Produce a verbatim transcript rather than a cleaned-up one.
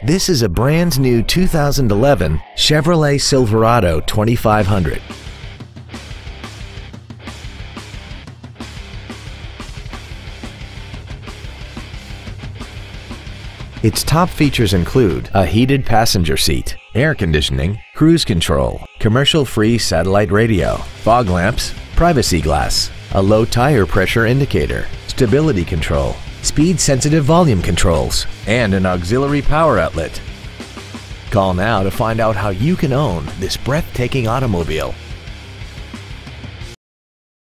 This is a brand new two thousand eleven Chevrolet Silverado twenty-five hundred. Its top features include a heated passenger seat, air conditioning, cruise control, commercial-free satellite radio, fog lamps, privacy glass, a low tire pressure indicator, stability control, speed-sensitive volume controls, and an auxiliary power outlet. Call now to find out how you can own this breathtaking automobile.